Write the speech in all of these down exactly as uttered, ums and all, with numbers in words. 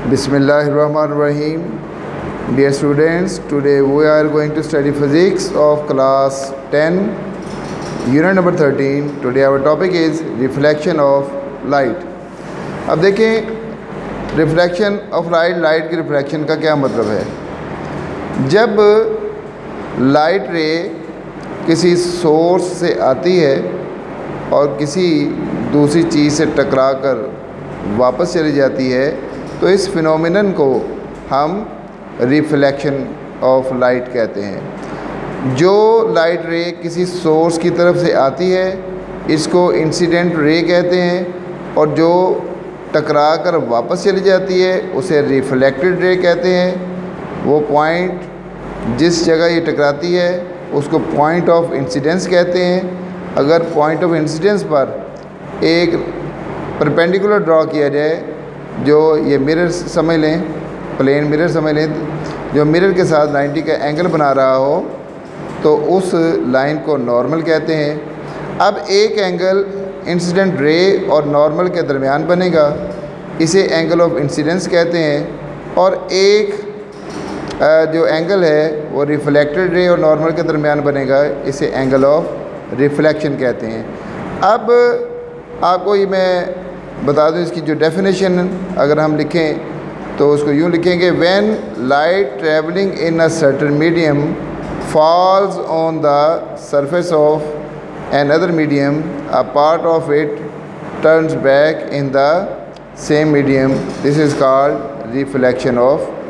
Bismillahirrahmanirrahim. Dear students, today we are going to study physics of class ten, unit number thirteen. Today our topic is reflection of light. अब देखें reflection of light, light की reflection का क्या मतलब है। जब light रे किसी सोर्स से आती है और किसी दूसरी चीज़ से टकराकर वापस चली जाती है तो इस फिनोमिनन को हम रिफ्लेक्शन ऑफ लाइट कहते हैं। जो लाइट रे किसी सोर्स की तरफ से आती है इसको इंसिडेंट रे कहते हैं और जो टकरा कर वापस चली जाती है उसे रिफ्लेक्टेड रे कहते हैं। वो पॉइंट जिस जगह ये टकराती है उसको पॉइंट ऑफ इंसिडेंस कहते हैं। अगर पॉइंट ऑफ इंसिडेंस पर एक परपेंडिकुलर ड्रॉ किया जाए, जो ये मिरर समझ लें, प्लेन मिरर समझ लें, जो मिरर के साथ नाइन्टी का एंगल बना रहा हो तो उस लाइन को नॉर्मल कहते हैं। अब एक एंगल इंसिडेंट रे और नॉर्मल के दरमियान बनेगा, इसे एंगल ऑफ इंसिडेंस कहते हैं। और एक जो एंगल है वो रिफ्लेक्टेड रे और नॉर्मल के दरमियान बनेगा, इसे एंगल ऑफ रिफ्लेक्शन कहते हैं। अब आपको ये मैं बता दूं इसकी जो डेफिनेशन अगर हम लिखें तो उसको यूँ लिखेंगे, when light travelling in a certain medium falls on the surface of another medium, a part of it turns back in the same medium, this is called reflection of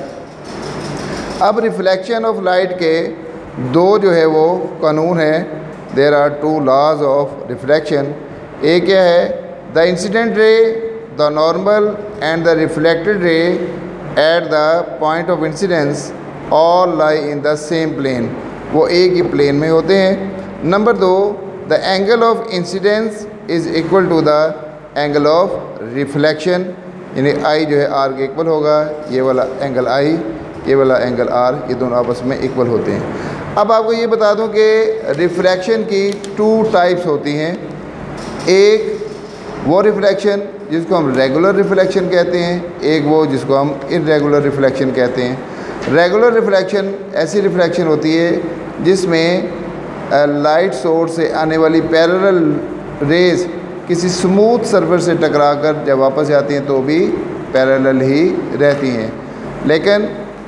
light. अब reflection of light के दो जो है वो कानून हैं, there are two laws of reflection. एक क्या है, the incident ray, the normal and the reflected ray at the point of incidence all lie in the same plane, वो एक ही प्लेन में होते हैं। नंबर दो, the angle of incidence is equal to the angle of reflection, यानी I जो है आर के इक्वल होगा। ये वाला एंगल आई, ये वाला एंगल आर, ये दोनों आपस में इक्वल होते हैं। अब आपको ये बता दूं कि रिफ्लेक्शन की टू टाइप्स होती हैं। एक वो रिफ्लेक्शन जिसको हम रेगुलर रिफ्लेक्शन कहते हैं, एक वो जिसको हम इर्रेगुलर रिफ्लेक्शन कहते हैं। रेगुलर रिफ्लेक्शन ऐसी रिफ्लेक्शन होती है जिसमें लाइट सोर्स से आने वाली पैरेलल रेज़ किसी स्मूथ सरफेस से टकराकर जब वापस जाती हैं तो भी पैरेलल ही रहती हैं। लेकिन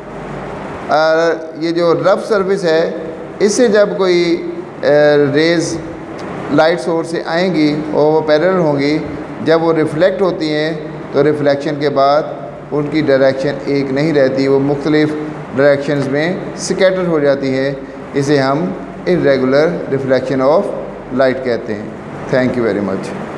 आ, ये जो रफ सरफेस है इससे जब कोई रेज़ लाइट सोर्स से आएंगी और वो पैरेलल होंगी, जब वो रिफ़्लेक्ट होती हैं तो रिफ़्लेक्शन के बाद उनकी डायरेक्शन एक नहीं रहती, वो मुख्तलिफ़ डायरेक्शंस में स्कैटर हो जाती है। इसे हम इर्रेगुलर रिफ्लेक्शन ऑफ लाइट कहते हैं। Thank you very much.